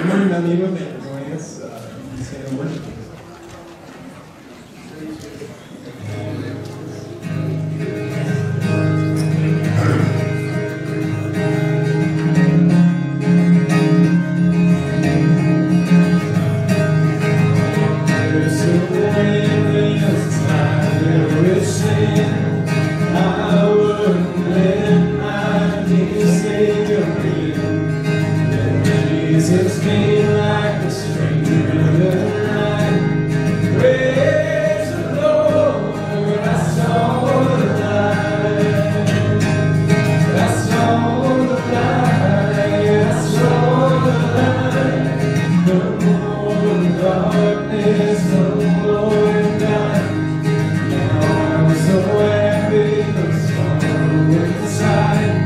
morning, I'm Nebo. Thank you for joining us. Please stand and worship. Jesus came like a stranger in the night. Praise the Lord, I saw the light. I saw the light. I saw the light. No more darkness, no more night. Now I'm so happy, no sorrow inside.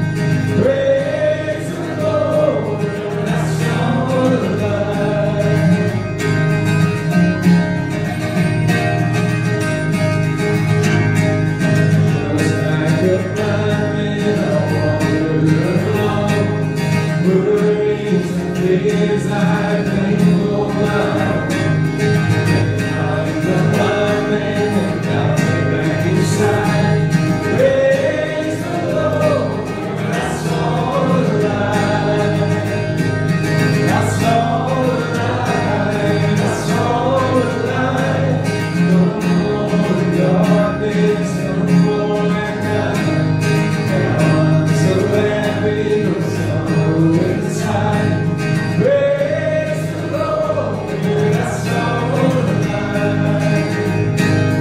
Is I think for love, and I'm the love and I'll take back inside. Praise the Lord, I saw the light. I saw the light. I saw the light. No more darkness, no more night. Now I'm so happy, no sorrow inside. Praise the Lord, I saw the light.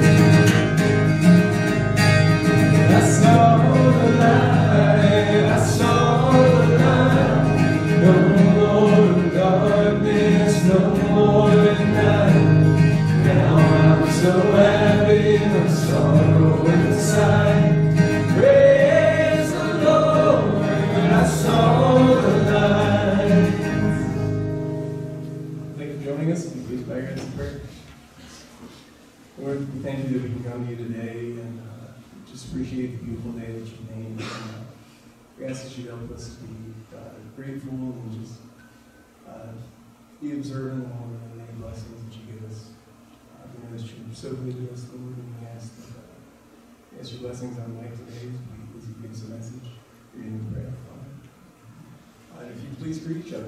I saw the light. I saw the light. No more darkness, no more night. Now I'm so happy, no sorrow inside. Praise the Lord, I saw the light. Joining us, and please bow your heads in prayer. Lord, we thank you that we can come to you today and just appreciate the beautiful day that you made. And, we ask that you help us to be grateful and just be observant of all the many blessings that you give us. We know that you're so good to us, Lord, and we ask that we ask your blessings on life today as you give us a message. Reading the prayer, Father. If you please greet each other.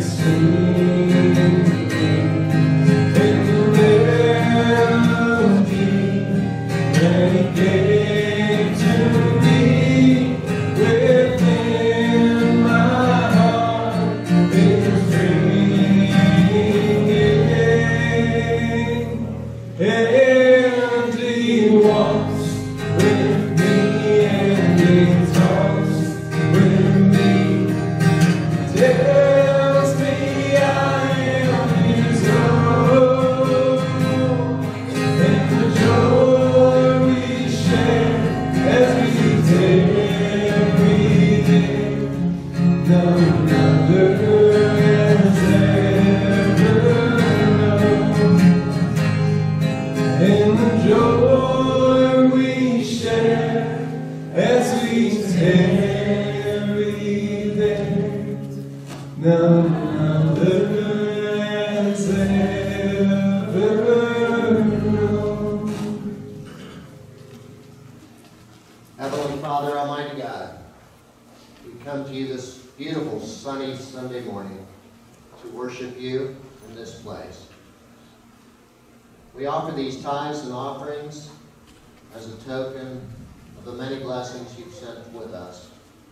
Heavenly Father, Almighty God, we come to you this beautiful, sunny Sunday morning to worship you in this place. We offer these tithes and offerings as a token of the many blessings you've sent with us.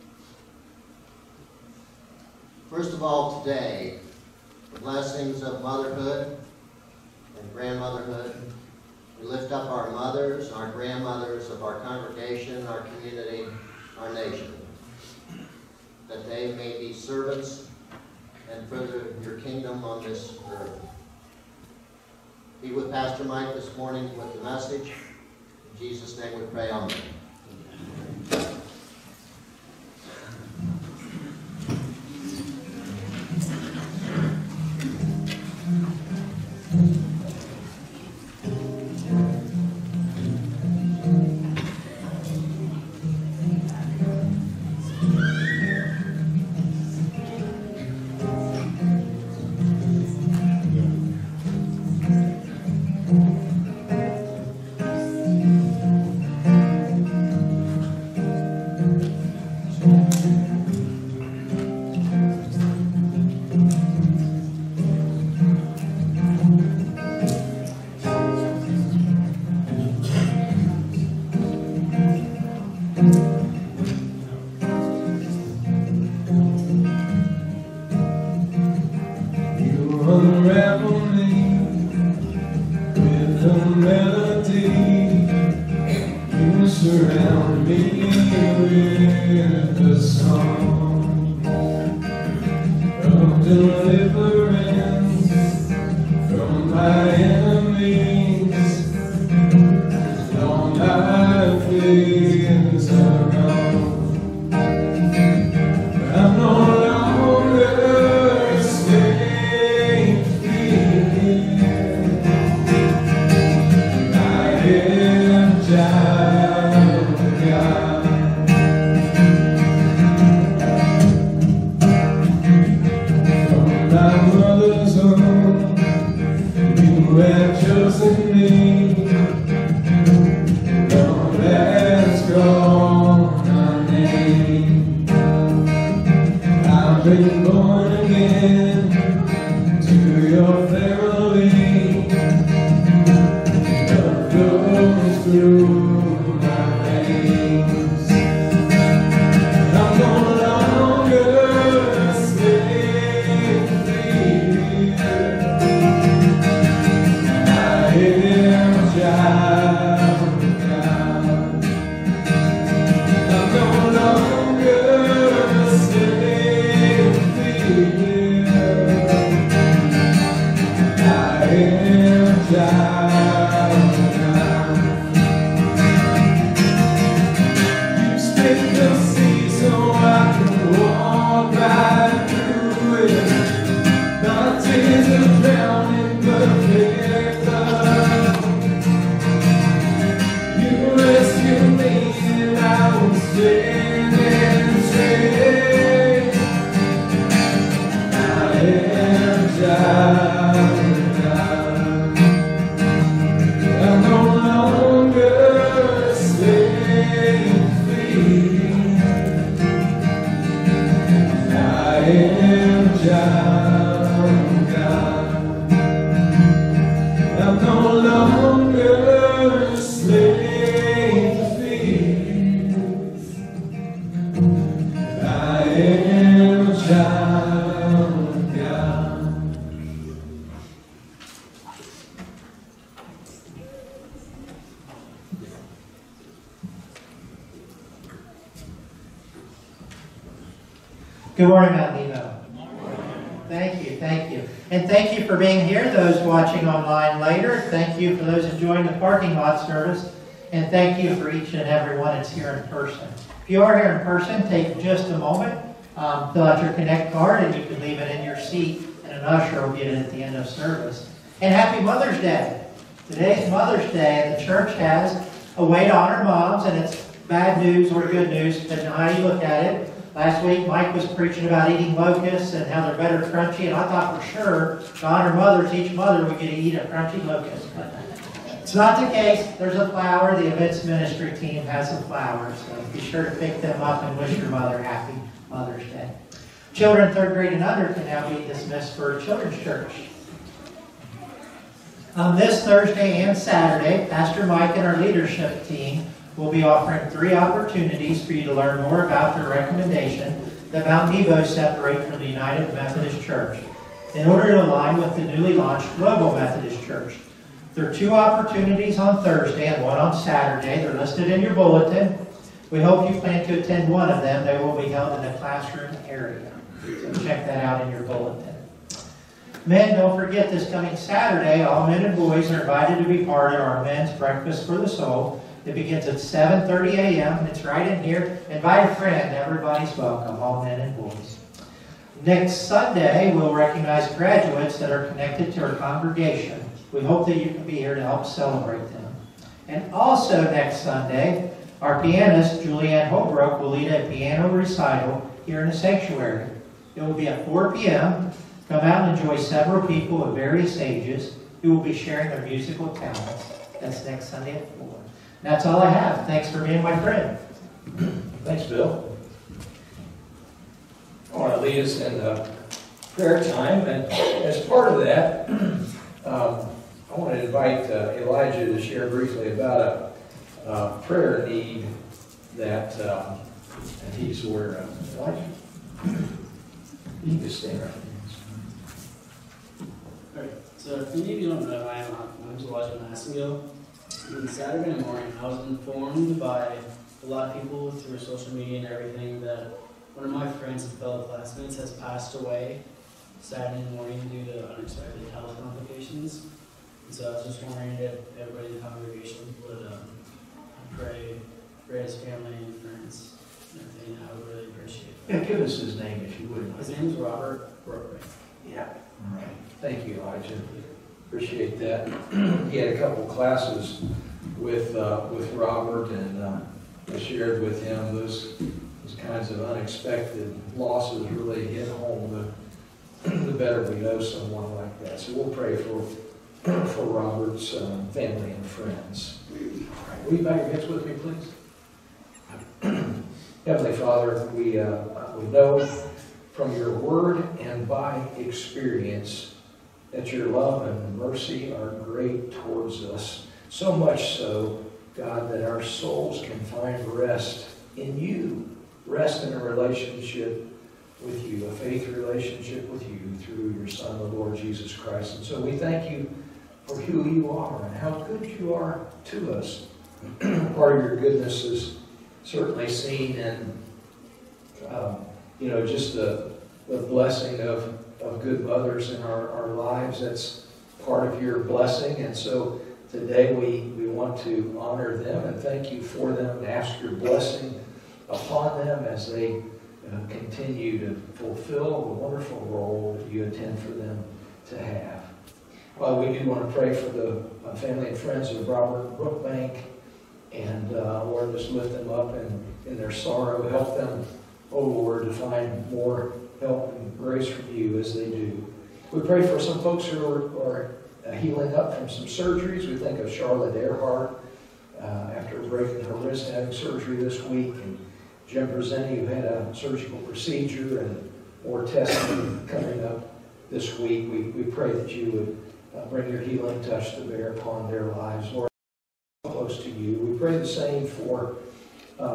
First of all, today, the blessings of motherhood and grandmotherhood. We lift up our mothers, our grandmothers of our congregation, our community, our nation, that they may be servants and further your kingdom on this earth. Be with Pastor Mike this morning with the message. In Jesus' name we pray, amen. Unravel me with a melody. You surround me with the song of deliverance from my enemies. Long my fears are gone. I'm no longer a slave. You have chosen me. Lord has called my name. I've been born again to your family. Love flows through my veins. I'm no longer a slave free. I am a child of God. I'm no longer a slave free. I am a child of God. You split the sea so I can walk right through it. Not tears of drowning, but perfect love. You rescued me and I will stand and say, I am a child of God. I'm no longer a slave free. I am a child. am a child of God. Good morning, Mount Nebo. Thank you, thank you. And thank you for being here, those watching online later. Thank you for those enjoying the parking lot service. And thank you for each and every one that's here in person. If you are here in person, take just a moment, fill out your Connect card, and you can leave it in your seat, and an usher will get it at the end of service. And happy Mother's Day. Today's Mother's Day, and the church has a way to honor moms, and it's bad news or good news, depending on how you look at it. Last week, Mike was preaching about eating locusts and how they're better crunchy, and I thought for sure, to honor mothers, each mother would get to eat a crunchy locust. But it's not the case. There's a flower. The events ministry team has some flowers, so be sure to pick them up and wish your mother happy Mother's Day. Children 3rd grade and under can now be dismissed for Children's Church. This Thursday and Saturday, Pastor Mike and our leadership team will be offering 3 opportunities for you to learn more about the recommendation that Mount Nebo separate from the United Methodist Church in order to align with the newly launched Global Methodist Church. There are 2 opportunities on Thursday and 1 on Saturday. They're listed in your bulletin. We hope you plan to attend one of them. They will be held in the classroom area. So check that out in your bulletin. Men, don't forget this coming Saturday, all men and boys are invited to be part of our Men's Breakfast for the Soul. It begins at 7:30 a.m. and it's right in here. Invite a friend. Everybody's welcome, all men and boys. Next Sunday, we'll recognize graduates that are connected to our congregation. We hope that you can be here to help celebrate them. And also next Sunday, our pianist, Julianne Holbrook, will lead a piano recital here in the sanctuary. It will be at 4 p.m. Come out and enjoy several people of various ages who will be sharing their musical talents. That's next Sunday at 4. That's all I have. Thanks for being my friend. Thanks, Bill. I want to lead us in prayer time, and as part of that, I want to invite Elijah to share briefly about a prayer need that, and he's where, Elijah? You can just stand right there. Alright, so if any of you don't know, my name's Elijah Massingill. On Saturday morning, I was informed by a lot of people through social media and everything that one of my friends and fellow classmates has passed away Saturday morning due to unexpected health complications. And so I was just wondering if everybody in the congregation would pray for his family and friends and everything. I would really appreciate it. Yeah, give us his name if you would. His name is Robert Brooklyn. Yeah. All right. Thank you, Elijah. Appreciate that. He had a couple classes with Robert, and I shared with him those kinds of unexpected losses really hit home. The better we know someone like that. So we'll pray for Robert's family and friends. All right. Will you bow your heads with me, please? Heavenly Father, we know from your word and by experience that your love and mercy are great towards us. So much so, God, that our souls can find rest in you. Rest in a relationship with you, a faith relationship with you through your Son, the Lord Jesus Christ. And so we thank you for who you are and how good you are to us. Part of your goodness is certainly seen in, just the blessing of good mothers in our lives. That's part of your blessing. And so today we want to honor them and thank you for them and ask your blessing upon them as they continue to fulfill the wonderful role that you intend for them to have. Well, we do want to pray for the family and friends of Robert Brookbank, and Lord, just lift them up in their sorrow. Help them, oh Lord, to find more help and grace from you as they do. We pray for some folks who are healing up from some surgeries. We think of Charlotte Earhart after breaking her wrist and having surgery this week, and Jim Brzeni, who had a surgical procedure, and more testing coming up this week. We pray that you would bring your healing touch to bear upon their lives. Lord, close to you. We pray the same for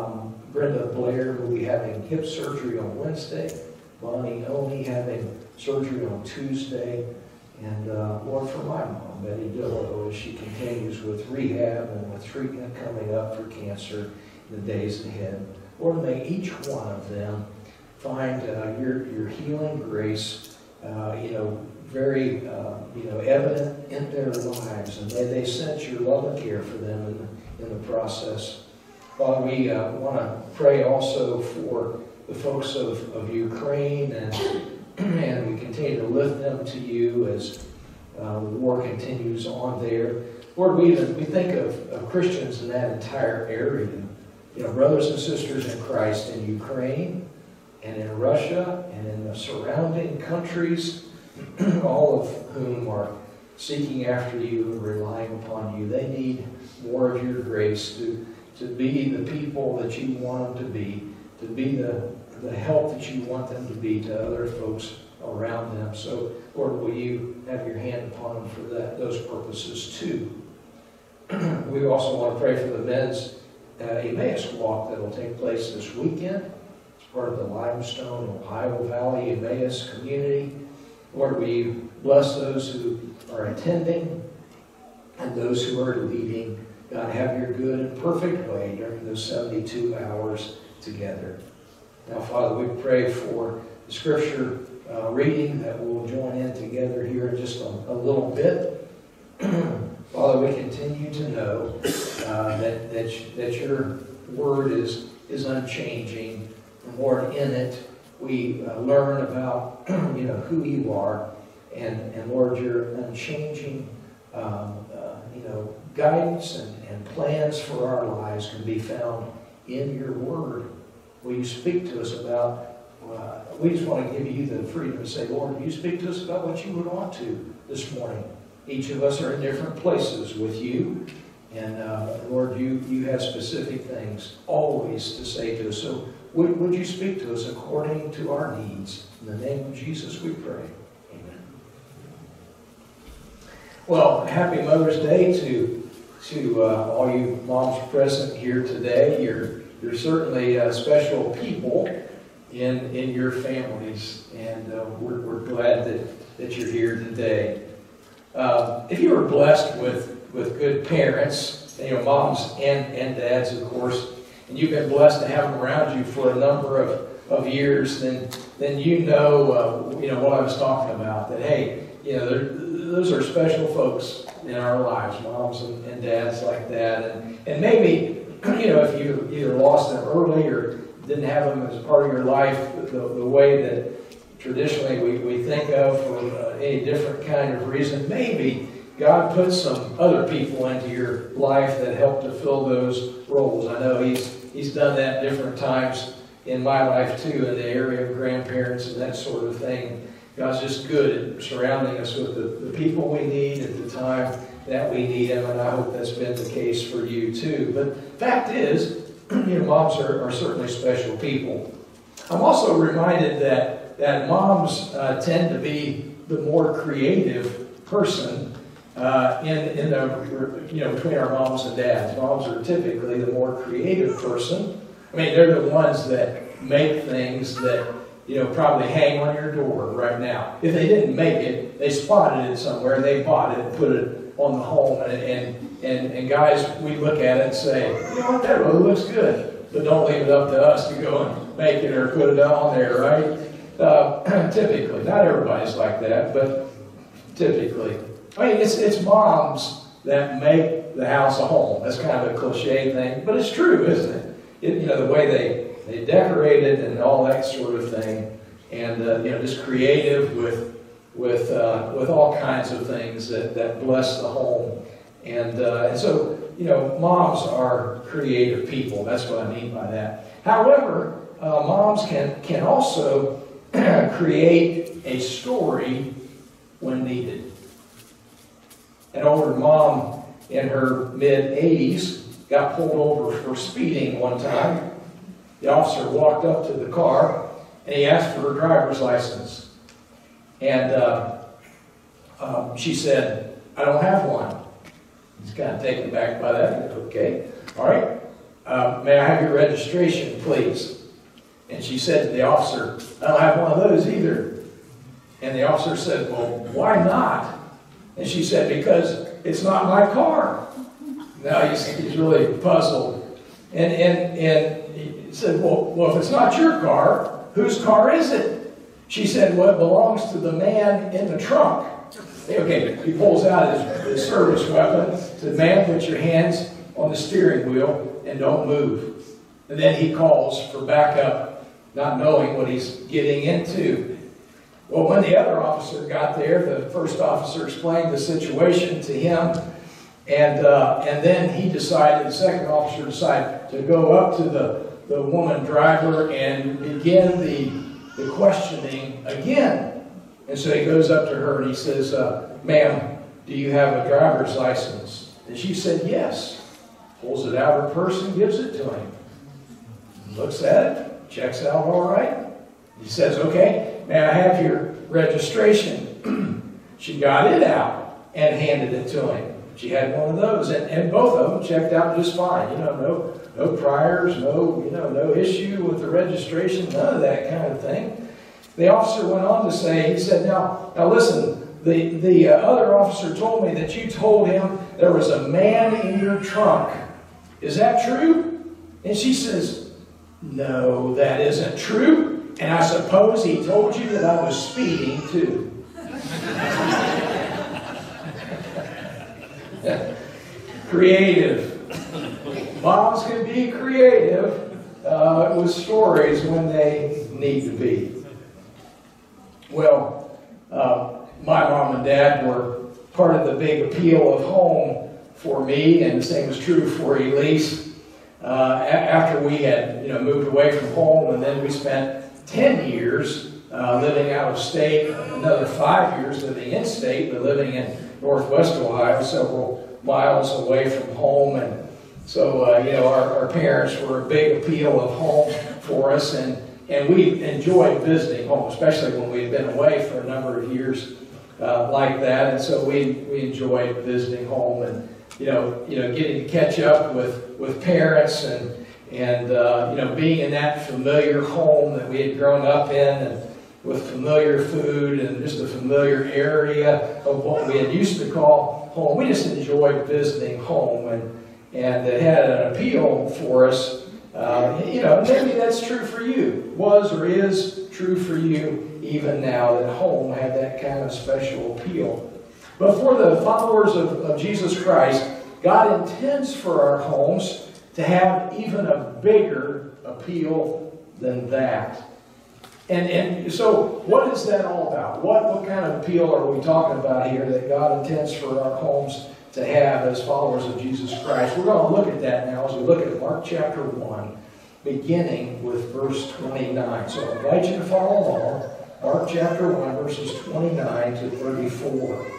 Brenda Blair will be having hip surgery on Wednesday. Bonnie Oney having surgery on Tuesday. And Lord, for my mom, Betty Dillo, as she continues with rehab and with treatment coming up for cancer in the days ahead. Lord, may each one of them find your healing grace, very evident in their lives, and may they sense your love and care for them in the process. Father, we want to pray also for the folks of Ukraine, and we continue to lift them to you as the war continues on there. Lord, we think of Christians in that entire area, brothers and sisters in Christ in Ukraine and in Russia and in the surrounding countries, all of whom are seeking after you and relying upon you. They need more of your grace to be the people that you want them to be the help that you want them to be to other folks around them. So, Lord, will you have your hand upon them for those purposes too. We also want to pray for the men's Emmaus walk that will take place this weekend. It's part of the Limestone, Ohio Valley Emmaus community. Lord, will you bless those who are attending and those who are leading. God, have your good and perfect way during those 72 hours together. Now, Father, we pray for the scripture reading that we'll join in together here in just a little bit. Father, we continue to know that your word is unchanging. And Lord, in it we learn about who you are, and Lord, your unchanging guidance and plans for our lives can be found in your word. Will you speak to us about? We just want to give you the freedom to say, Lord, will you speak to us about what you would want to this morning? Each of us are in different places with you. And Lord, you have specific things always to say to us. So would you speak to us according to our needs? In the name of Jesus we pray. Amen. Well, happy Mother's Day to all you moms present here today. You're certainly special people in your families, and we're glad that you're here today. If you were blessed with good parents, moms and dads, of course, and you've been blessed to have them around you for a number of years, then you know what I was talking about. That hey, those are special folks in our lives, moms and dads like that, and maybe if you either lost them early or didn't have them as part of your life the way that traditionally we think of for any different kind of reason, maybe God put some other people into your life that helped to fill those roles. I know He's done that different times in my life too, in the area of grandparents and that sort of thing. God's just good at surrounding us with the people we need at the time that we need them, and I hope that's been the case for you too. But fact is, moms are certainly special people. I'm also reminded that moms tend to be the more creative person in between our moms and dads. Moms are typically the more creative person. I mean, they're the ones that make things that probably hang on your door right now. If they didn't make it, they spotted it somewhere, they bought it and put it on the home, and guys, we look at it and say, that really looks good, but don't leave it up to us to go and make it or put it on there, right? Typically, not everybody's like that, but typically. I mean, it's moms that make the house a home. That's kind of a cliche thing, but it's true, isn't it? The way they decorate it and all that sort of thing, and just creative with all kinds of things that bless the home, and so moms are creative people. That's what I mean by that. However, moms can also create a story when needed. An older mom in her mid-80s got pulled over for speeding one time. The officer walked up to the car and he asked for her driver's license. And she said, "I don't have one." He's kind of taken aback by that. Okay, all right. may I have your registration, please? And she said to the officer, I don't have one of those either. And the officer said, well, why not? And she said, because it's not my car. Now he's really puzzled. And he said, well, if it's not your car, whose car is it? She said, well, it belongs to the man in the trunk. Okay, he pulls out his service weapon, said, man, put your hands on the steering wheel and don't move. And then he calls for backup, not knowing what he's getting into. Well, when the other officer got there, the first officer explained the situation to him, and then the second officer decided to go up to the woman driver and begin the questioning again. And so he goes up to her and he says, ma'am, do you have a driver's license? And she said, yes. Pulls it out of her purse and gives it to him. Looks at it, checks out all right. He says, okay, may I have your registration? She got it out and handed it to him. She had one of those, and both of them checked out just fine. No priors, no issue with the registration, none of that kind of thing. The officer went on to say, he said, now listen, the other officer told me that you told him there was a man in your trunk. Is that true? And she says, no, that isn't true. And I suppose he told you that I was speeding too. Creative. Moms can be creative with stories when they need to be. Well, my mom and dad were part of the big appeal of home for me, and the same was true for Elise. After we had moved away from home, and then we spent 10 years living out of state, another 5 years living in state, but living in northwest Ohio, several miles away from home. And so, our parents were a big appeal of home for us, and we enjoyed visiting home, especially when we had been away for a number of years like that. And so we enjoyed visiting home and, getting to catch up with parents and being in that familiar home that we had grown up in, and with familiar food and just a familiar area of what we had used to call home. We just enjoyed visiting home, and it had an appeal for us. Maybe that's true for you, was or is true for you even now, that home had that kind of special appeal. But for the followers of Jesus Christ, God intends for our homes to have even a bigger appeal than that. And so what is that all about? What kind of appeal are we talking about here that God intends for our homes to have as followers of Jesus Christ? We're going to look at that now as we look at Mark chapter 1, beginning with verse 29. So I invite you to follow along. Mark chapter 1, verses 29 to 34.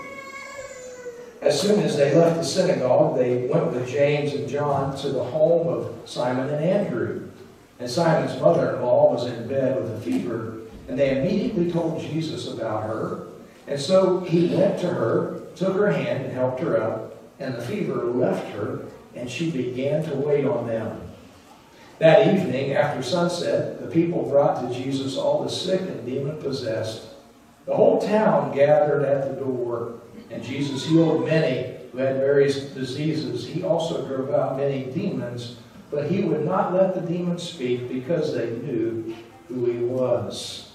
As soon as they left the synagogue, they went with James and John to the home of Simon and Andrew. And Simon's mother-in-law was in bed with a fever, and they immediately told Jesus about her. And so he went to her, took her hand, and helped her up, and the fever left her, and she began to wait on them. That evening, after sunset, the people brought to Jesus all the sick and demon-possessed. The whole town gathered at the door, and Jesus healed many who had various diseases. He also drove out many demons, but he would not let the demons speak because they knew who he was.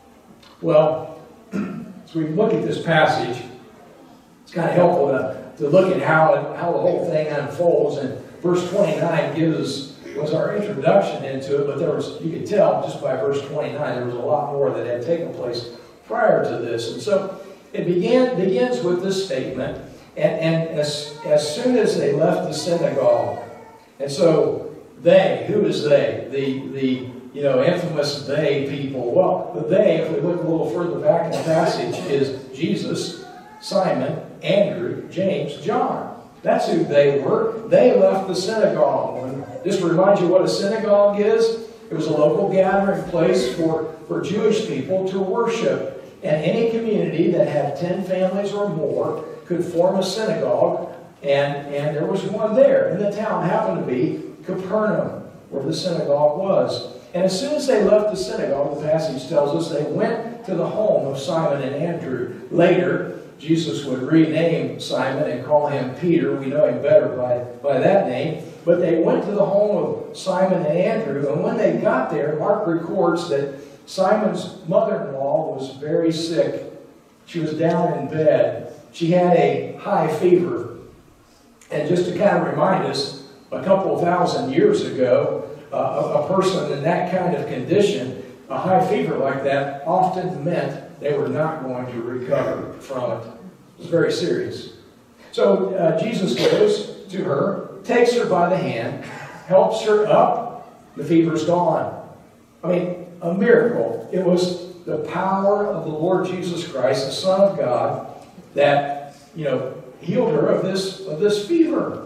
Well, as we look at this passage, it's kind of helpful to look at how the whole thing unfolds. And verse 29 was our introduction into it, but you could tell just by verse 29 there was a lot more that had taken place prior to this. And so it begins with this statement, and as soon as they left the synagogue, and so they, who is they? The infamous they people. Well, the they, if we look a little further back in the passage, is Jesus, Simon, Andrew, James, John. That's who they were. They left the synagogue. And just to remind you what a synagogue is, it was a local gathering place for Jewish people to worship. And any community that had 10 families or more could form a synagogue, and there was one there. And the town happened to be Capernaum, where the synagogue was. And as soon as they left the synagogue, the passage tells us, they went to the home of Simon and Andrew. Later, Jesus would rename Simon and call him Peter. We know him better by that name. But they went to the home of Simon and Andrew, and when they got there, Mark records that Simon's mother-in-law was very sick. She was down in bed. She had a high fever. And just to kind of remind us, a couple of thousand years ago, a person in that kind of condition, a high fever like that, often meant they were not going to recover from it. It was very serious. So Jesus goes to her, takes her by the hand, helps her up, the fever's gone. I mean, a miracle. It was the power of the Lord Jesus Christ, the Son of God, that, healed her of this fever.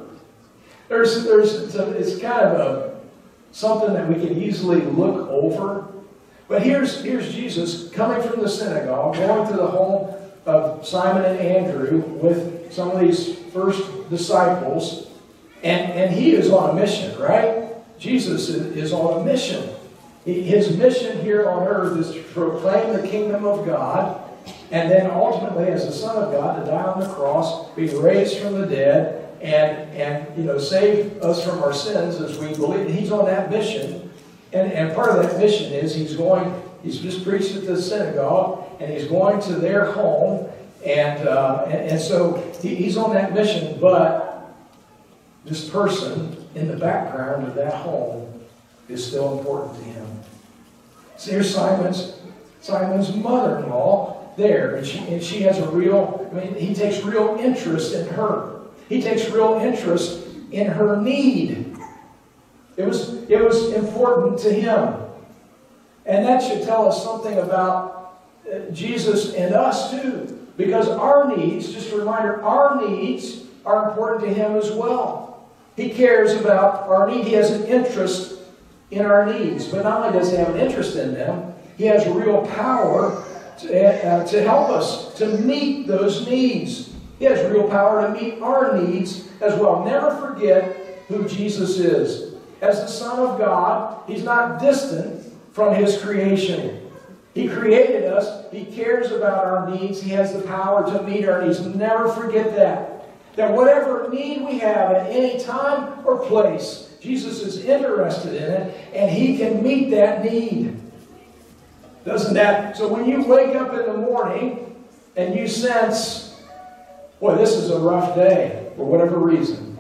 It's kind of something that we can easily look over. But here's Jesus coming from the synagogue, going to the home of Simon and Andrew with some of these first disciples. And he is on a mission, right? Jesus is on a mission. His mission here on earth is to proclaim the kingdom of God, and then ultimately, as the Son of God, to die on the cross, be raised from the dead, and save us from our sins as we believe. And he's on that mission. And part of that mission is he's just preached at the synagogue, and he's going to their home, and so he's on that mission. But this person in the background of that home is still important to him. So here's Simon's mother-in-law there, and she has he takes real interest in her. He takes real interest in her need. It was important to him. And that should tell us something about Jesus and us too. Because our needs, just a reminder, our needs are important to him as well. He cares about our need. He has an interest in our needs. But not only does he have an interest in them, he has real power to help us to meet those needs. He has real power to meet our needs as well. Never forget who Jesus is. As the Son of God, he's not distant from his creation. He created us. He cares about our needs. He has the power to meet our needs. Never forget that. That whatever need we have at any time or place, Jesus is interested in it, and he can meet that need. Doesn't that? So when you wake up in the morning and you sense, boy, this is a rough day for whatever reason.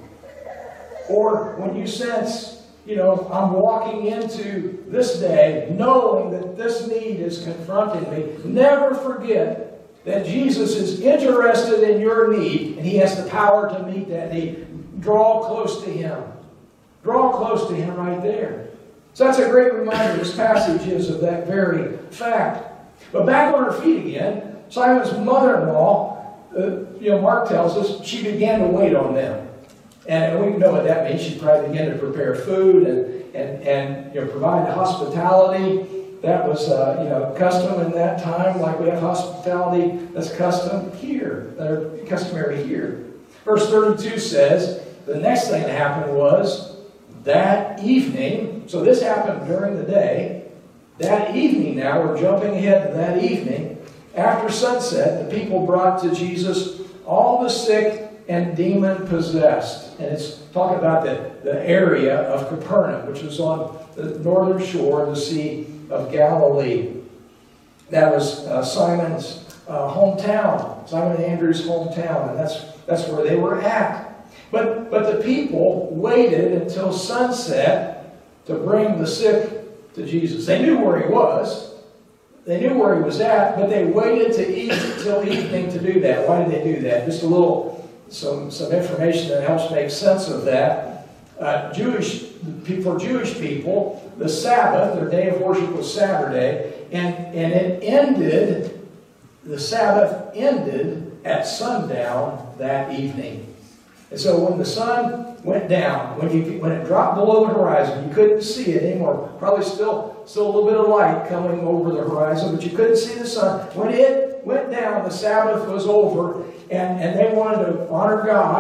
Or when you sense, I'm walking into this day knowing that this need is confronting me, never forget that Jesus is interested in your need, and he has the power to meet that need. Draw close to him. Draw close to him right there. So that's a great reminder. This passage is of that very fact. But back on her feet again, Simon's mother-in-law, Mark tells us, she began to wait on them. And we know what that means. She probably began to prepare food and provide hospitality. That was custom in that time, like we have hospitality that's customary here. Verse 32 says, the next thing that happened was that evening. So this happened during the day. That evening now, we're jumping ahead to that evening. After sunset, the people brought to Jesus all the sick and demon-possessed. And it's talking about the area of Capernaum, which was on the northern shore of the Sea of Galilee. That was Simon's hometown, Simon and Andrew's hometown, and that's where they were at. But the people waited until sunset to bring the sick to Jesus. They knew where he was. They knew where he was at, but they waited till evening to do that. Why did they do that? Just some information that helps make sense of that. For Jewish people, the Sabbath, their day of worship, was Saturday, and the Sabbath ended at sundown that evening. And so when the sun went down, when it dropped below the horizon, you couldn't see it anymore. Probably still a little bit of light coming over the horizon, but you couldn't see the sun. When it went down, the Sabbath was over, and they wanted to honor God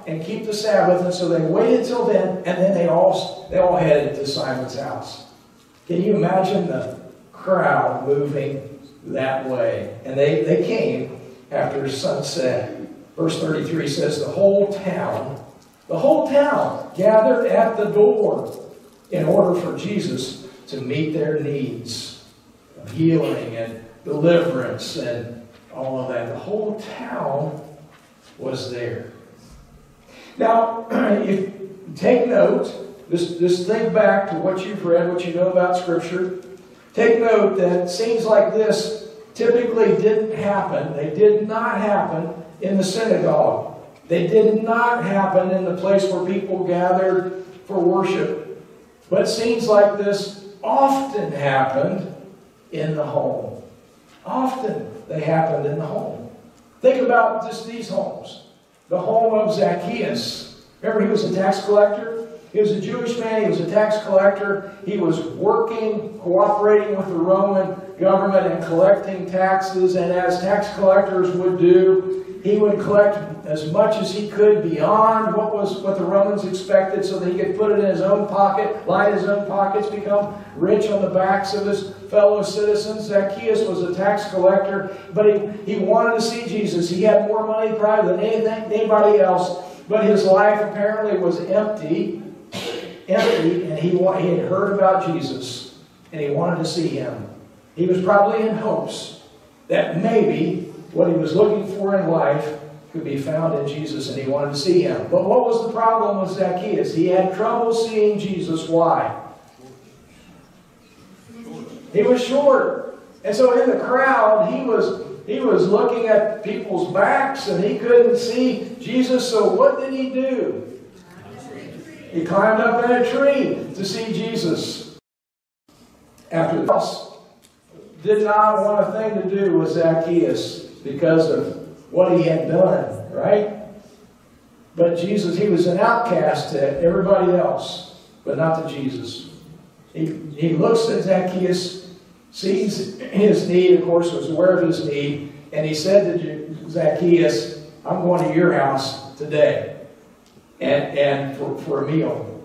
and keep the Sabbath. And so they waited till then, and then they all headed to Simon's house. Can you imagine the crowd moving that way? And they came after sunset. Verse 33 says, the whole town gathered at the door in order for Jesus to meet their needs of healing and deliverance and all of that. The whole town was there. Now, if take note, just think back to what you've read, what you know about Scripture. Take note that scenes like this typically didn't happen. They did not happen in the synagogue. They did not happen in the place where people gathered for worship. But scenes like this often happened in the home. Often they happened in the home. Think about just these homes. The home of Zacchaeus. Remember, he was a tax collector? He was a Jewish man. He was a tax collector. He was working, cooperating with the Roman government and collecting taxes. And as tax collectors would do, he would collect as much as he could beyond what the Romans expected so that he could put it in his own pocket, line his own pockets, become rich on the backs of his fellow citizens. Zacchaeus was a tax collector, but he wanted to see Jesus. He had more money probably than anybody else, but his life apparently was empty, and he had heard about Jesus, and he wanted to see him. He was probably in hopes that maybe what he was looking for in life could be found in Jesus, and he wanted to see him. But what was the problem with Zacchaeus? He had trouble seeing Jesus. Why? He was short. And so in the crowd, he was looking at people's backs, and he couldn't see Jesus. So what did he do? He climbed up in a tree to see Jesus. After this, did not want a thing to do with Zacchaeus because of what he had done, right? But Jesus, he was an outcast to everybody else, but not to Jesus. He looks at Zacchaeus, sees his need, of course, was aware of his need, and he said to Zacchaeus, I'm going to your house today and for a meal.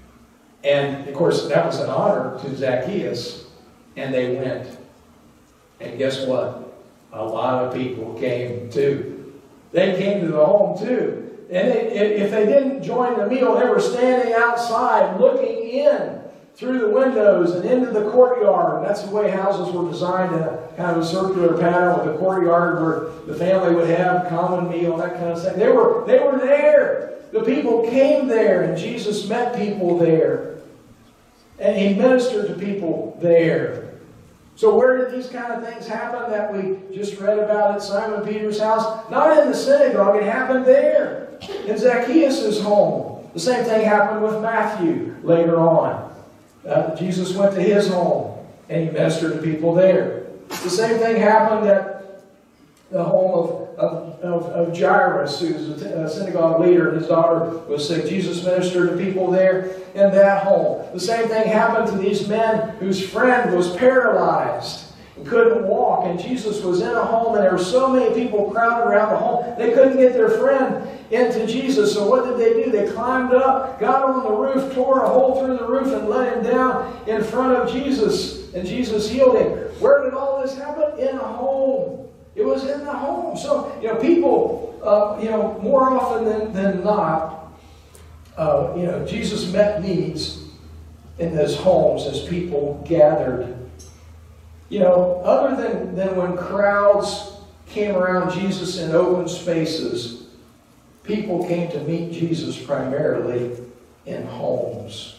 And, of course, that was an honor to Zacchaeus, and they went. And guess what? A lot of people came too. They came to the home too. And if they didn't join the meal, they were standing outside looking in through the windows and into the courtyard. That's the way houses were designed, in a kind of a circular pattern with a courtyard where the family would have common meal, that kind of stuff. They were there. The people came there, and Jesus met people there. And he ministered to people there. So where did these kind of things happen that we just read about at Simon Peter's house? Not in the synagogue. It happened there, in Zacchaeus' home. The same thing happened with Matthew later on. Jesus went to his home, and he ministered to people there. The same thing happened at the home of Jairus, who was a synagogue leader, and his daughter was sick. Jesus ministered to people there in that home. The same thing happened to these men whose friend was paralyzed and couldn't walk, and Jesus was in a home, and there were so many people crowded around the home, they couldn't get their friend into Jesus. So what did they do? They climbed up, got on the roof, tore a hole through the roof, and let him down in front of Jesus, and Jesus healed him. Where did all this happen? In a home. It was in the home. So, people, more often than not, Jesus met needs in those homes as people gathered. Other than when crowds came around Jesus in open spaces, people came to meet Jesus primarily in homes.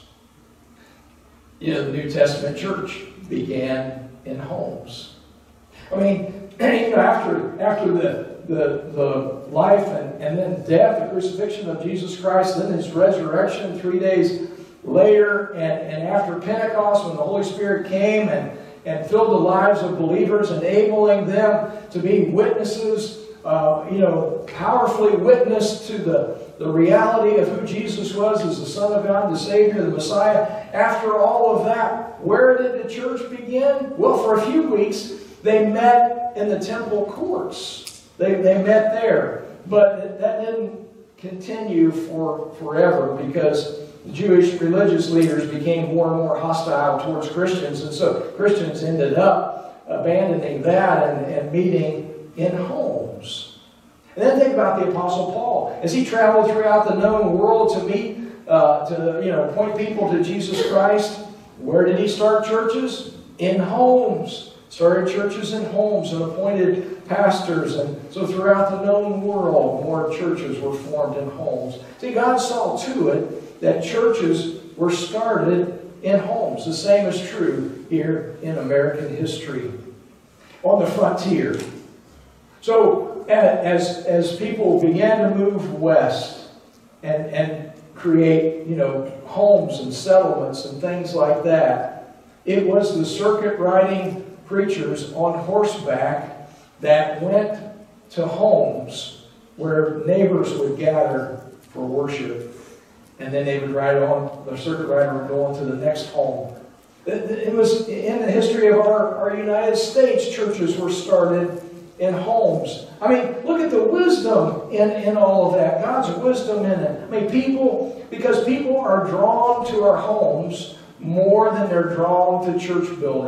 The New Testament church began in homes. I mean, after the life and then death, the crucifixion of Jesus Christ, then his resurrection 3 days later, and after Pentecost, when the Holy Spirit came and filled the lives of believers, enabling them to be witnesses, powerfully witness to the reality of who Jesus was as the Son of God, the Savior, the Messiah. After all of that, where did the church begin? Well, for a few weeks, they met in the temple courts. They met there. But that didn't continue for forever because the Jewish religious leaders became more and more hostile towards Christians, and so Christians ended up abandoning that and meeting in homes. And then think about the Apostle Paul. As he traveled throughout the known world to meet, point people to Jesus Christ, where did he start churches? In homes. Started churches in homes and appointed pastors. And so throughout the known world, more churches were formed in homes. See, God saw to it that churches were started in homes. The same is true here in American history. On the frontier. So as people began to move west and create, homes and settlements and things like that, it was the circuit riding preachers on horseback that went to homes where neighbors would gather for worship. And then they would ride on, the circuit rider would go on to the next home. It was in the history of our United States, churches were started in homes. I mean, look at the wisdom in all of that. God's wisdom in it. I mean, because people are drawn to our homes more than they're drawn to church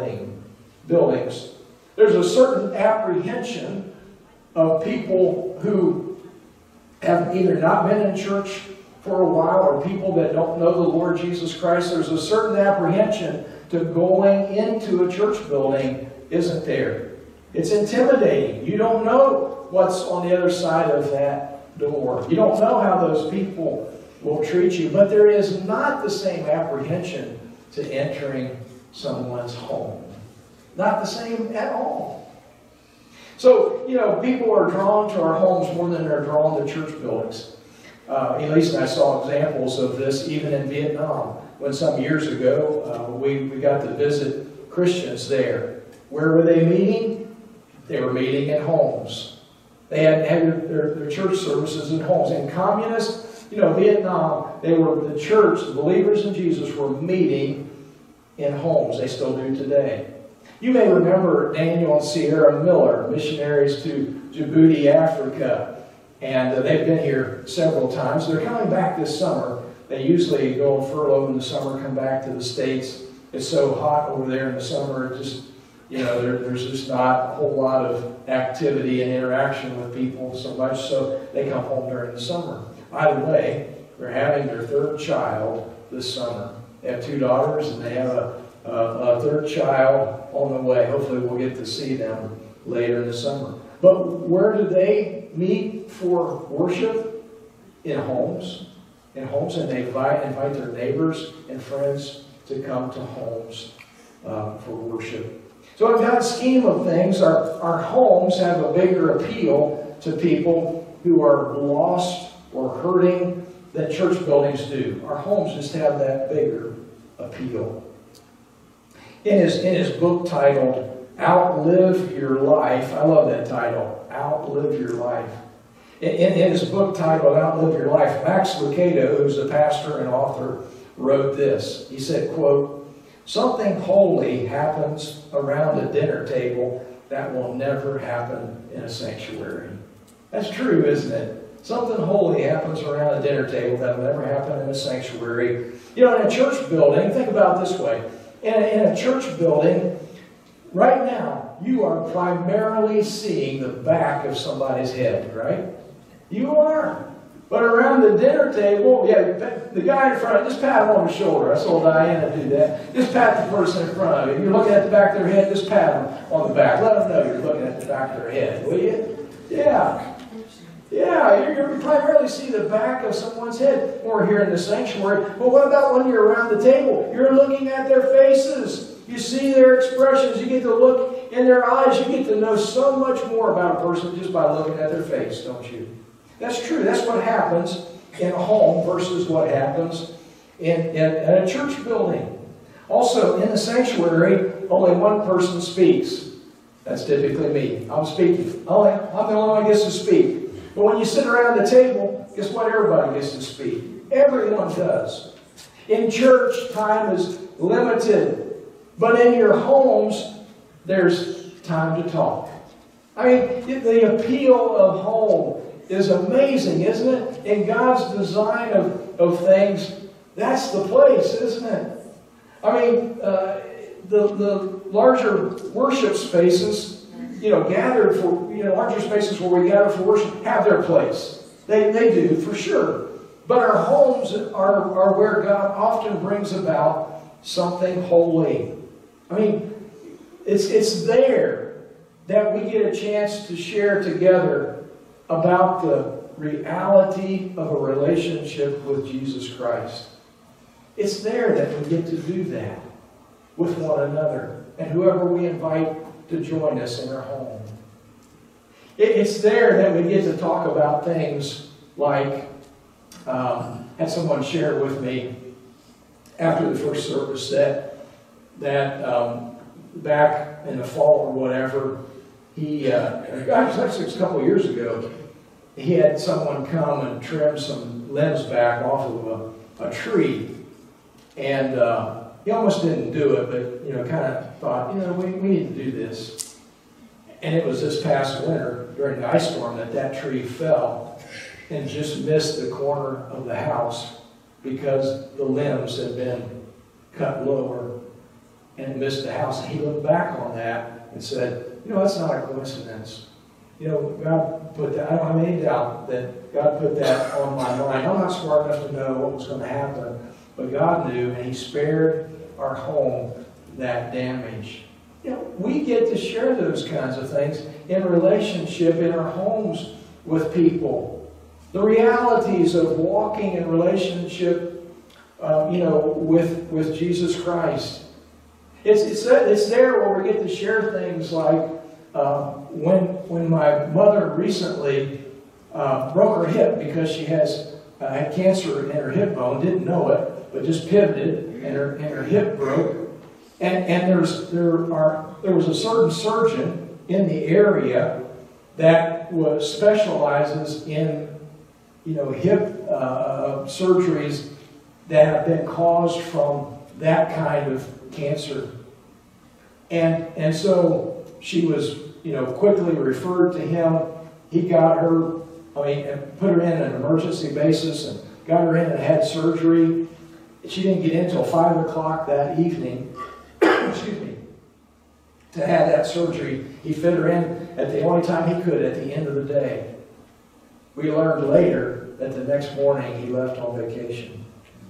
buildings. There's a certain apprehension of people who have either not been in church for a while or people that don't know the Lord Jesus Christ. There's a certain apprehension to going into a church building, isn't there? It's intimidating. You don't know what's on the other side of that door. You don't know how those people will treat you. But there is not the same apprehension to entering someone's home. Not the same at all. So, people are drawn to our homes more than they're drawn to church buildings. Elise and I saw examples of this even in Vietnam. When some years ago, we got to visit Christians there. Where were they meeting? They were meeting in homes. They had their church services in homes. In communist, Vietnam, the church, the believers in Jesus were meeting in homes. They still do today. You may remember Daniel and Sierra Miller, missionaries to Djibouti, Africa. And they've been here several times. They're coming back this summer. They usually go on furlough in the summer, come back to the States. It's so hot over there in the summer, there's just not a whole lot of activity and interaction with people so much, so they come home during the summer. By the way, they're having their third child this summer. They have 2 daughters, and they have a third child on the way. Hopefully we'll get to see them later in the summer. But where do they meet for worship? In homes. In homes, and they invite their neighbors and friends to come to homes for worship. So in God's scheme of things, our homes have a bigger appeal to people who are lost or hurting than church buildings do. Our homes just have that bigger appeal. In his book titled, Outlive Your Life, I love that title, Outlive Your Life. In his book titled Outlive Your Life, Max Lucado, who's a pastor and author, wrote this. He said, quote, "Something holy happens around a dinner table that will never happen in a sanctuary." That's true, isn't it? Something holy happens around a dinner table that will never happen in a sanctuary. In a church building, think about it this way. In a church building, right now, you are primarily seeing the back of somebody's head, right? You are. But around the dinner table, the guy in front, just pat him on the shoulder. I saw Diana do that. Just pat the person in front of you. You're looking at the back of their head, just pat them on the back. Let them know you're looking at the back of their head, will you? Yeah. Yeah, you primarily see the back of someone's head. Or here in the sanctuary. But what about when you're around the table? You're looking at their faces. You see their expressions. You get to look in their eyes. You get to know so much more about a person just by looking at their face, don't you? That's true. That's what happens in a home versus what happens in a church building. Also, in the sanctuary, only one person speaks. That's typically me. I'm speaking. I'm the only one who gets to speak. But when you sit around the table, guess what? Everybody gets to speak. Everyone does. In church, time is limited. But in your homes, there's time to talk. I mean, the appeal of home is amazing, isn't it? In God's design of things, that's the place, isn't it? I mean, the larger worship spaces, gathered for, larger spaces where we gather for worship have their place. They do, for sure. But our homes are where God often brings about something holy. I mean, it's there that we get a chance to share together about the reality of a relationship with Jesus Christ. It's there that we get to do that with one another and whoever we invite to join us in our home. It's there that we get to talk about things like, had someone share with me after the first service that back in the fall or whatever, he, actually a couple of years ago, he had someone come and trim some limbs back off of a tree. And he almost didn't do it, but, kind of thought, we need to do this. And it was this past winter, during the ice storm, that tree fell and just missed the corner of the house because the limbs had been cut lower and missed the house. And he looked back on that and said, that's not a coincidence. God put that, I don't have any doubt that God put that on my mind. I'm not smart enough to know what was going to happen, but God knew, and He spared our home that damage. We get to share those kinds of things in relationship in our homes with people. The realities of walking in relationship, with Jesus Christ. It's there where we get to share things like when my mother recently broke her hip because she had cancer in her hip bone, didn't know it, but just pivoted and her hip broke. And there was a certain surgeon in the area that specializes in hip surgeries that have been caused from that kind of cancer. And so she was quickly referred to him. He got her, put her in an emergency basis and got her in and had surgery. She didn't get in until 5 o'clock that evening. Excuse me. To have that surgery. He fit her in at the only time he could at the end of the day. We learned later that the next morning he left on vacation.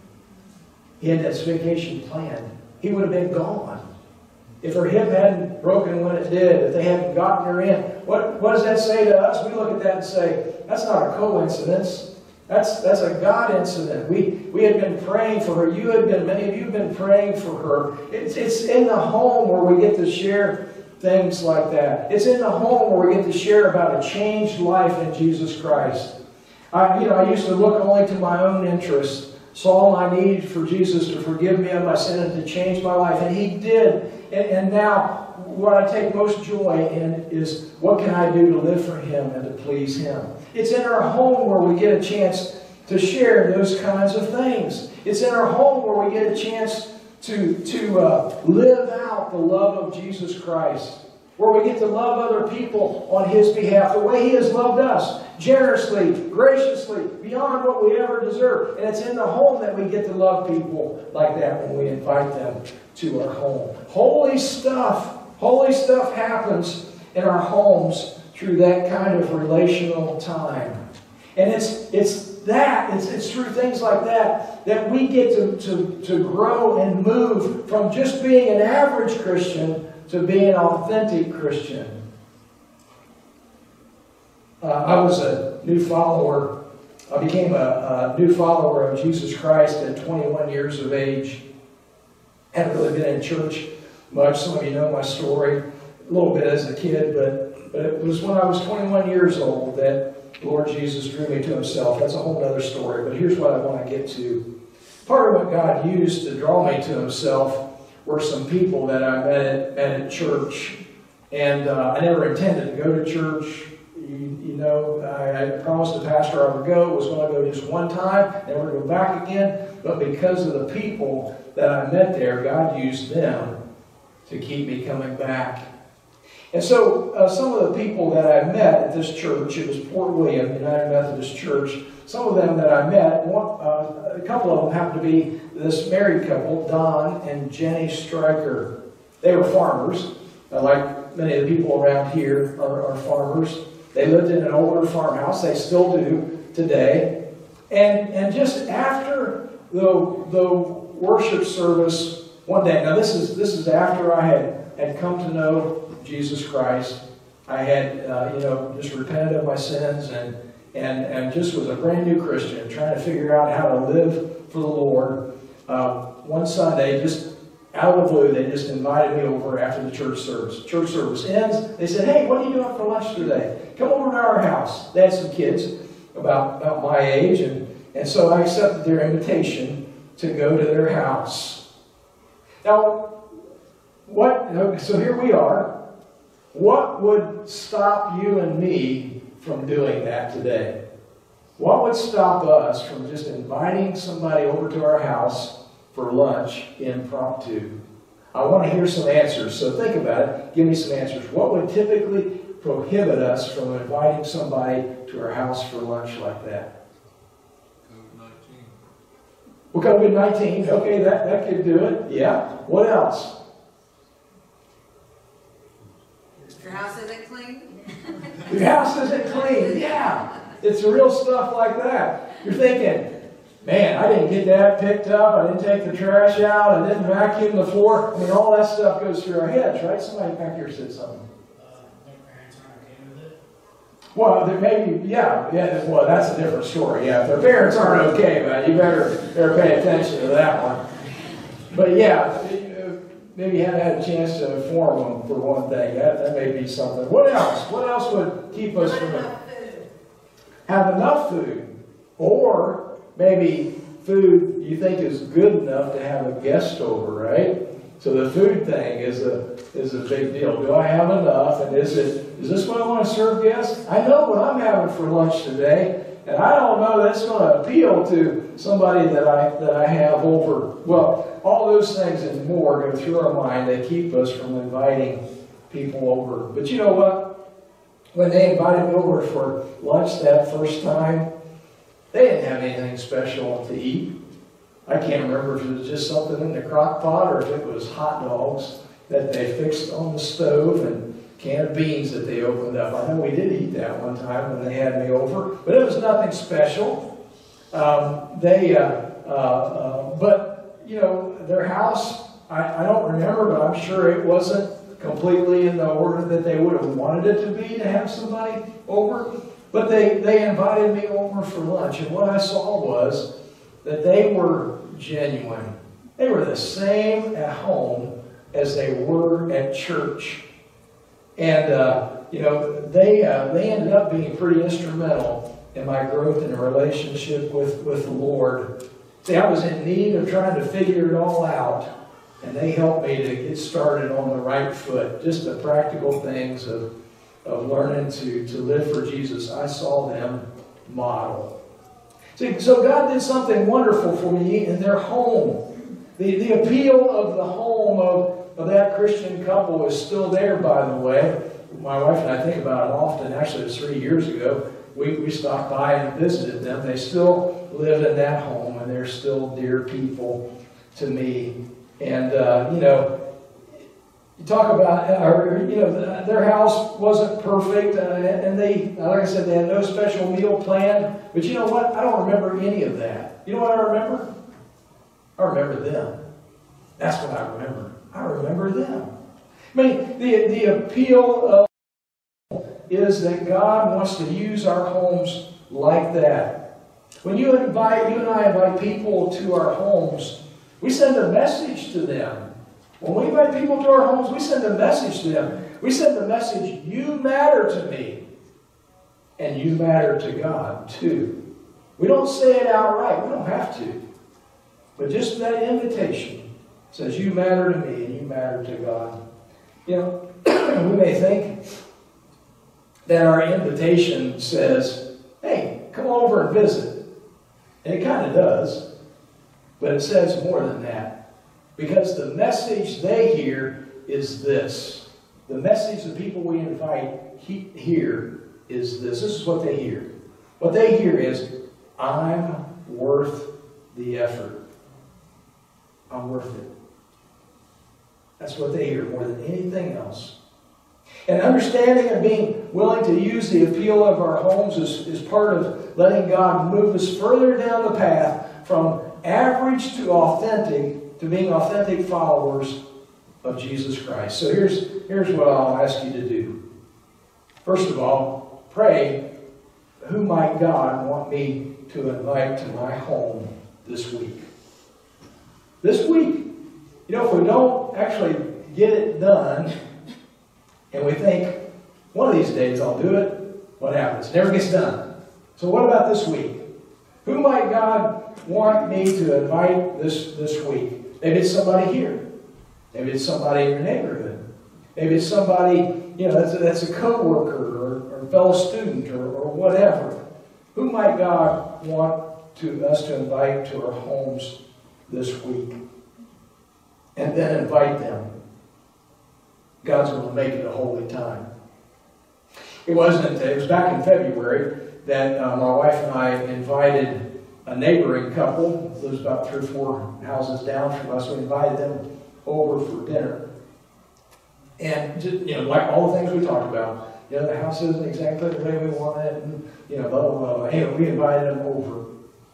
He had that vacation planned. He would have been gone. If her hip hadn't broken when it did, if they hadn't gotten her in, what does that say to us? We look at that and say, that's not a coincidence. That's a God incident. We had been praying for her. Many of you have been praying for her. It's in the home where we get to share things like that. It's in the home where we get to share about a changed life in Jesus Christ. I used to look only to my own interests, saw all I needed for Jesus to forgive me of my sin and to change my life, and He did. And now, what I take most joy in is what can I do to live for Him and to please Him. It's in our home where we get a chance to share those kinds of things. It's in our home where we get a chance to live out the love of Jesus Christ, where we get to love other people on His behalf, the way He has loved us, generously, graciously, beyond what we ever deserve. And it's in the home that we get to love people like that when we invite them to our home. Holy stuff happens in our homes through that kind of relational time. And it's through things like that we get to grow and move from just being an average Christian to being an authentic Christian. I was a new follower. I became a new follower of Jesus Christ at 21 years of age. Hadn't really been in church much. Some of you know my story a little bit as a kid, but it was when I was 21 years old that the Lord Jesus drew me to Himself. That's a whole other story, but here's what I want to get to. Part of what God used to draw me to Himself were some people that I met at church. And I never intended to go to church. I promised the pastor I would go, was going to go just one time, never go back again. But because of the people that I met there, God used them to keep me coming back. And so some of the people that I met at this church, it was Port William United Methodist Church, some of them that I met, a couple of them happened to be this married couple, Don and Jenny Stryker. They were farmers, like many of the people around here are farmers. They lived in an older farmhouse, they still do today. And just after the worship service one day, now this is after I had come to know Jesus Christ. I had, just repented of my sins and just was a brand new Christian, trying to figure out how to live for the Lord. One Sunday, just out of the blue, they just invited me over after the church service. Church service ends. They said, "Hey, what are you doing for lunch today? Come over to our house." They had some kids about my age, and so I accepted their invitation to go to their house. Now, so here we are. What would stop you and me from doing that today? What would stop us from just inviting somebody over to our house for lunch impromptu? I want to hear some answers, so think about it. Give me some answers. What would typically prohibit us from inviting somebody to our house for lunch like that? COVID-19. Well, COVID-19. Okay, that could do it. Yeah. What else? Your house isn't clean? Your house isn't clean. Yeah. It's the real stuff like that. You're thinking, man, I didn't get that picked up. I didn't take the trash out. I didn't vacuum the floor. I mean, all that stuff goes through our heads, right? Somebody back here said something. Their parents aren't okay with it. Well, there may be, yeah. Well, that's a different story. Yeah, if their parents aren't okay, man, you better pay attention to that one. But yeah, maybe you haven't had a chance to inform them for one thing. That may be something. What else? What else would keep us from have enough food? Or maybe food you think is good enough to have a guest over, right? So the food thing is a big deal. Do I have enough? And is this what I want to serve guests? I know what I'm having for lunch today, and I don't know that's going to appeal to somebody that I have over. Well, all those things and more go through our mind that keep us from inviting people over. But you know what? When they invited me over for lunch that first time, they didn't have anything special to eat. I can't remember if it was just something in the crock pot or if it was hot dogs that they fixed on the stove and a can of beans that they opened up. I know we did eat that one time when they had me over, but it was nothing special. But you know, their house, I don't remember, but I'm sure it wasn't completely in the order that they would have wanted it to be to have somebody over. But they invited me over for lunch, and what I saw was that they were genuine. They were the same at home as they were at church. And, they ended up being pretty instrumental in my growth in a relationship with the Lord. See, I was in need of trying to figure it all out, and they helped me to get started on the right foot. Just the practical things of learning to live for Jesus. I saw them model. See, so God did something wonderful for me in their home. The appeal of the home of that Christian couple is still there, by the way. My wife and I think about it often. Actually, it was 3 years ago. We stopped by and visited them. They still live in that home, and they're still dear people to me. And, you talk about, their house wasn't perfect, and they, like I said, they had no special meal planned. But you know what? I don't remember any of that. You know what I remember? I remember them. That's what I remember. I remember them. I mean, the appeal of is that God wants to use our homes like that. When you and I invite people to our homes, we send a message to them. When we invite people to our homes, we send a message to them. We send the message, you matter to me, and you matter to God too. We don't say it outright. We don't have to. But just that invitation says, you matter to me, and you matter to God. You know, we may think that our invitation says, hey, come over and visit. And it kind of does. But it says more than that. Because the message they hear is this. the message the people we invite hear is this. This is what they hear. What they hear is, I'm worth the effort. I'm worth it. That's what they hear more than anything else. And understanding and being willing to use the appeal of our homes is part of letting God move us further down the path from average to authentic, to being authentic followers of Jesus Christ. So here's what I'll ask you to do. First of all, pray, who might God want me to invite to my home this week? This week. You know, if we don't actually get it done, and we think, one of these days I'll do it, what happens? It never gets done. So what about this week? Who might God want me to invite this week? Maybe it's somebody here. Maybe it's somebody in your neighborhood. Maybe it's somebody, you know, that's a co-worker or fellow student or whatever. Who might God want us to invite to our homes this week? And then invite them. God's going to make it a holy time. It was back in February that my wife and I invited a neighboring couple, who lives about 3 or 4 houses down from us. We invited them over for dinner. And, just, you know, like all the things we talked about, you know, the house isn't exactly the way we want it, and, you know, blah, blah, blah, blah. Anyway, we invited them over.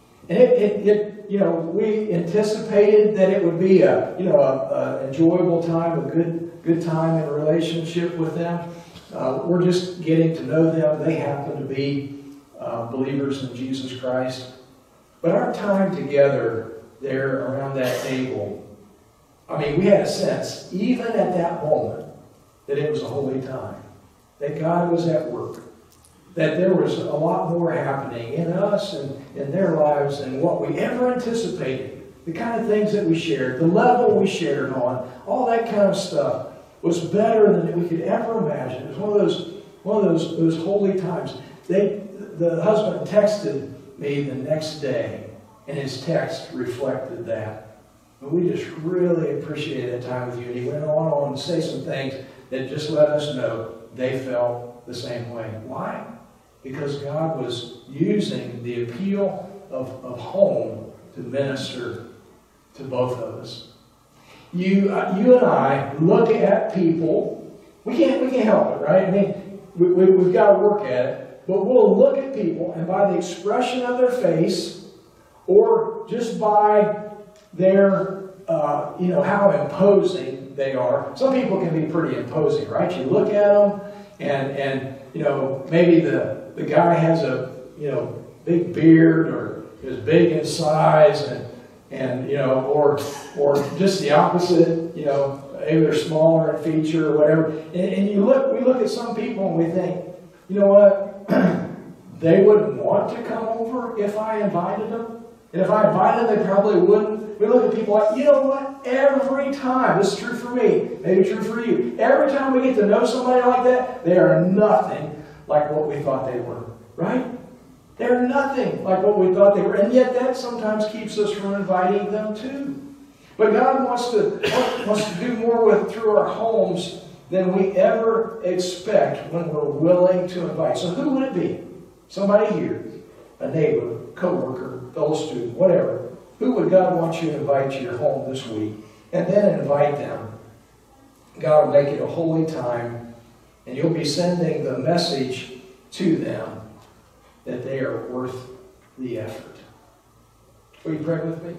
And you know, we anticipated that it would be a enjoyable time, a good time in a relationship with them. We're just getting to know them. They happen to be believers in Jesus Christ. But our time together there around that table, I mean, we had a sense, even at that moment, that it was a holy time, that God was at work, that there was a lot more happening in us and in their lives than what we ever anticipated. The kind of things that we shared, the level we shared on, all that kind of stuff was better than we could ever imagine. It was one of those holy times. The husband texted me the next day, and his text reflected that. But we just really appreciated that time with you. And he went on to say some things that just let us know they felt the same way. Why? Because God was using the appeal of home to minister to both of us. You and I look at people. We can't help it, right? I mean, we've got to work at it. But we'll look at people, and by the expression of their face, or just by their, how imposing they are. Some people can be pretty imposing, right? You look at them, and maybe the guy has a, big beard, or is big in size, or just the opposite, maybe they're smaller in feature or whatever. And we look at some people and we think, you know what? They wouldn't want to come over if I invited them. And if I invited them, they probably wouldn't. We look at people like, you know what? Every time, this is true for me, maybe true for you, every time we get to know somebody like that, they are nothing like what we thought they were. Right? They're nothing like what we thought they were. And yet that sometimes keeps us from inviting them too. But God wants to do more through our homes than we ever expect when we're willing to invite. So who would it be? Somebody here, a neighbor, co-worker, fellow student, whatever. Who would God want you to invite to your home this week? And then invite them. God will make it a holy time, and you'll be sending the message to them that they are worth the effort. Will you pray with me?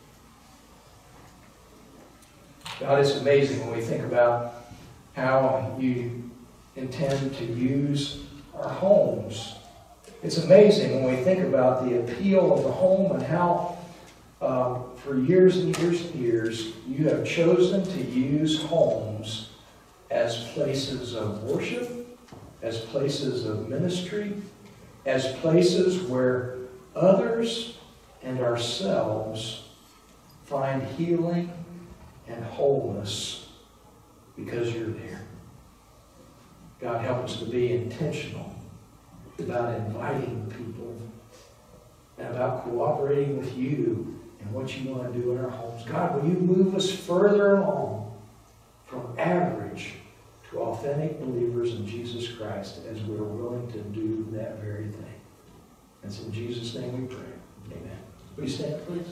God, it's amazing when we think about how you intend to use our homes. It's amazing when we think about the appeal of the home and how for years and years and years you have chosen to use homes as places of worship, as places of ministry, as places where others and ourselves find healing and wholeness because you're there. God, help us to be intentional about inviting people and about cooperating with you and what you want to do in our homes. God, will you move us further along from average to authentic believers in Jesus Christ as we're willing to do that very thing. It's in Jesus' name we pray. Amen. Will you stand, please?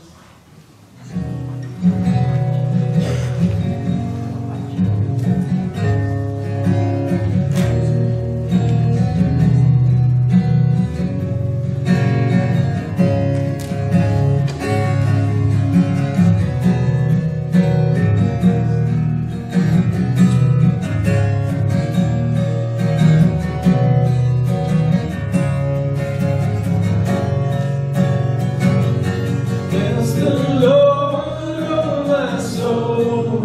Bless the Lord, oh my soul,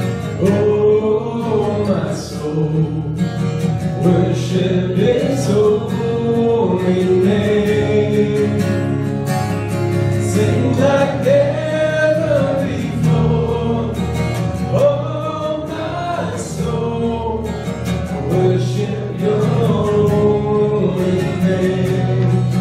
oh my soul, worship His holy name. Sing like never before, oh my soul, worship Your holy name.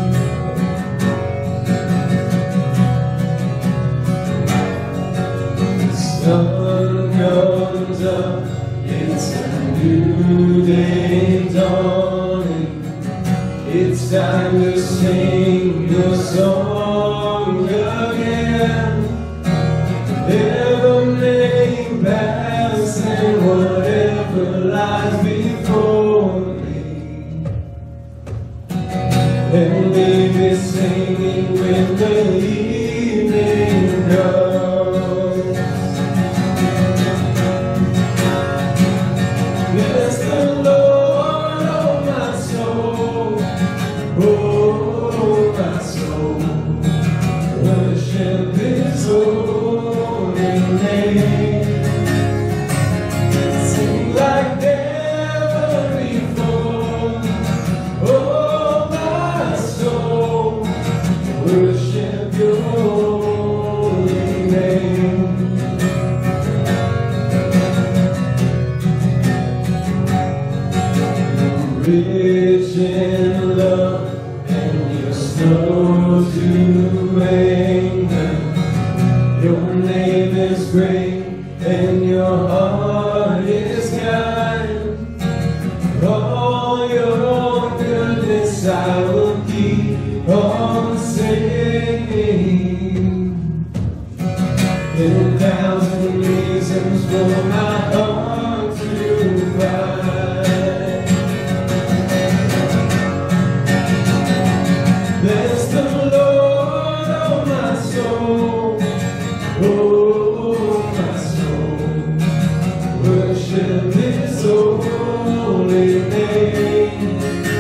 Sun comes up, it's a new day dawning. It's time to sing your song again. Never may pass and whatever lies before me. And baby singing when the evening comes. Bless the Lord, oh my soul, oh my soul, worship His holy name. Sing like never before, oh my soul, worship Your holy name. Rich in love and You're slow to anger. Your name is great and Your heart is kind. All Your goodness I will keep on singing. 10,000 reasons for my heart to find. Bless the Lord, oh my soul, oh my soul, worship His holy name.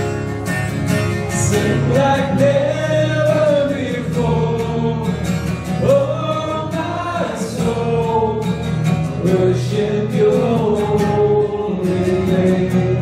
Sing like never before, oh my soul, worship Your holy name.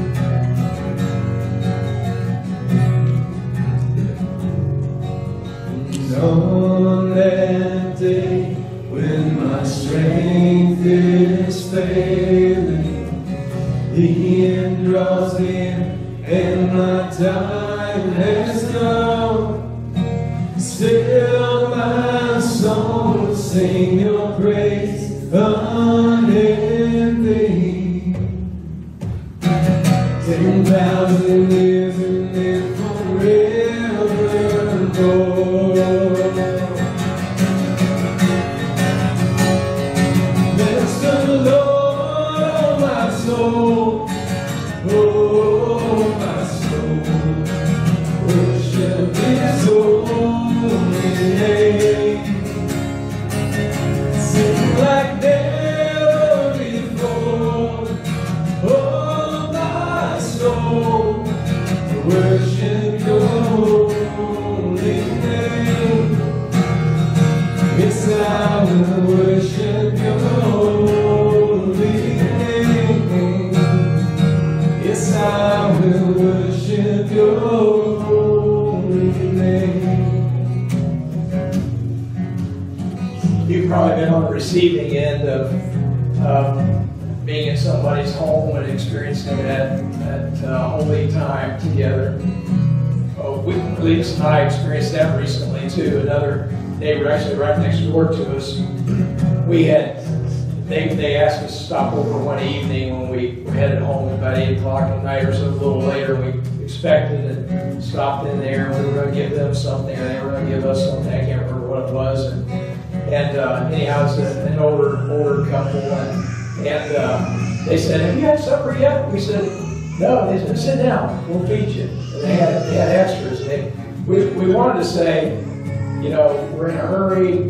On that day when my strength is failing, the end draws near and my time has come. Still my soul will sing Your praise unending. 10,000 years and then forevermore. Bless the Lord, oh my soul, oh my soul, worship His holy name. Sing like never before, oh my soul, worship Your holy name. Yes, I will worship Your holy name. Yes, I will worship Your holy name. You've probably been on the receiving end of being in somebody's home and experiencing that holy time together. Lisa and I experienced that recently too. Another neighbor, actually right next door to us, we had they asked us to stop over one evening when we were headed home about 8 o'clock at night or so, a little later. We expected and stopped in there. We were going to give them something, or they were going to give us something. I can't remember what it was. And anyhow, it's an older couple, and they said, "Have you had supper yet?" We said, "No." They said, "Sit down. We'll feed you." And they had extras. We wanted to say, we're in a hurry.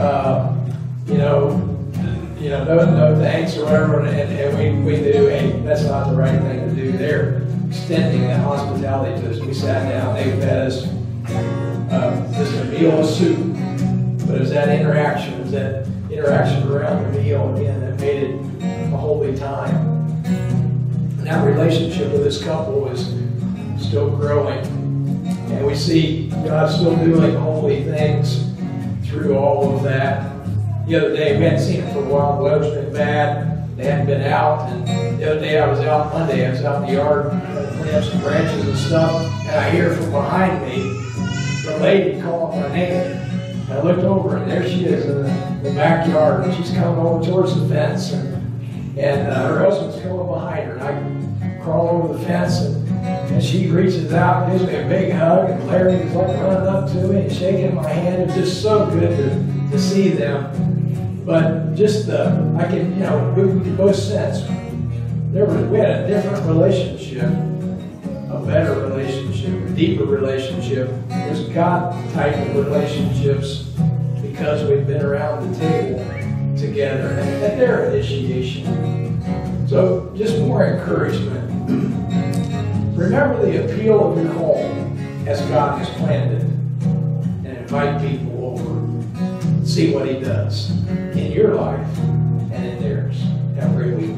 No thanks or whatever, and we do. Hey, that's not the right thing to do. They're extending that hospitality to us. We sat down. They fed us just a meal of soup. But it was that interaction. It was that interaction around the meal again that made it a holy time. And that relationship with this couple is still growing. And we see God still doing holy things through all of that. The other day, we hadn't seen them for a while. The weather's been bad. They hadn't been out. And the other day, Monday, I was out in the yard cleaning up some branches and stuff. And I hear from behind me the lady calling my name. I looked over, and there she is in the backyard, and she's coming over towards the fence, and her husband's coming behind her, and I crawl over the fence, and she reaches out and gives me a big hug, and Larry was like running up to me and shaking my hand. It was just so good to see them. But just we could both sense we had a different relationship, a better relationship, a deeper relationship. There's God type of relationships because we've been around the table together and their initiation. So just more encouragement. Remember the appeal of your home as God has planned it, and invite people over. See what He does in your life and in theirs. Have a great week.